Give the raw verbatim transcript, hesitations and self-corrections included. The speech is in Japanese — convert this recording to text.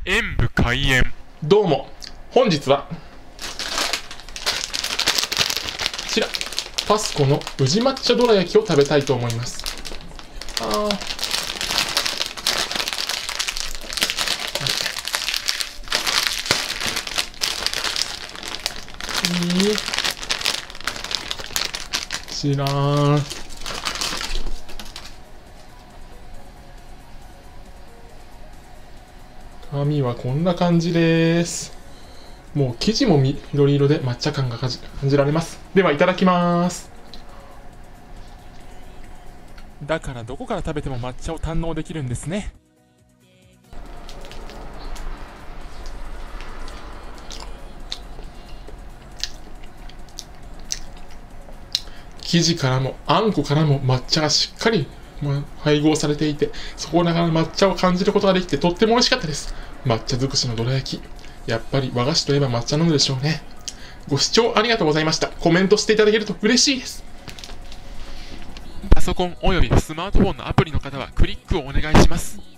演武開演。 どうも、本日は、こちら、パスコの宇治抹茶どら焼きを食べたいと思います。あー。いい。知らん。紙はこんな感じです。もう生地も緑色で抹茶感が感じられます。ではいただきます。 だからどこから食べても抹茶を堪能できるんですね。 生地からもあんこからも抹茶がしっかり配合されていて、そこながら抹茶を感じることができてとっても美味しかったです。抹茶尽くしのどら焼き。やっぱり和菓子といえば抹茶なのでしょうね。ご視聴ありがとうございました。コメントしていただけると嬉しいです。 パソコンおよびスマートフォンのアプリの方はクリックをお願いします。